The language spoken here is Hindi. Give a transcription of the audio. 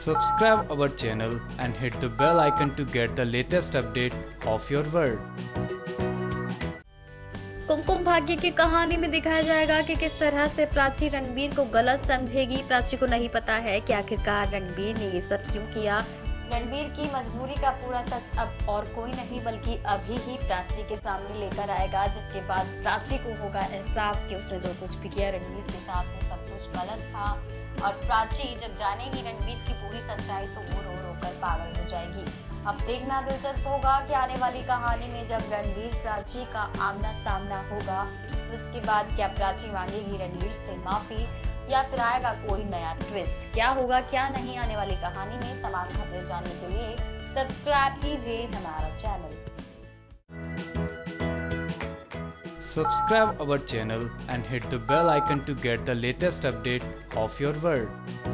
Subscribe our channel and hit the bell icon to get the latest update of your world. Kumkum Bhagya की कहानी में दिखाया जाएगा कि किस तरह से प्राची रणबीर को गलत समझेगी। प्राची को नहीं पता है कि आखिरकार रणबीर ने ये सब क्यों किया। रणबीर की मजबूरी का पूरा सच अब और कोई नहीं बल्कि अभी ही प्राची के सामने लेकर आएगा, जिसके बाद प्राची को होगा एहसास कि उसने जो कुछ भी किया रणबीर के साथ वो सब कुछ गलत था। और प्राची जब जानेगी रणबीर की पूरी सच्चाई तो वो रो रो कर पागल हो जाएगी। अब देखना दिलचस्प होगा कि आने वाली कहानी में जब रणबीर प्राची का आमना सामना होगा तो इसके बाद क्या प्राची मांगेगी रणबीर से माफी या फिर आएगा कोई नया ट्विस्ट। क्या होगा क्या नहीं आने वाली कहानी में, तमाम खबरें जानने के लिए सब्सक्राइब कीजिए हमारा channel. Subscribe our channel and hit the bell icon to get the latest update of your world.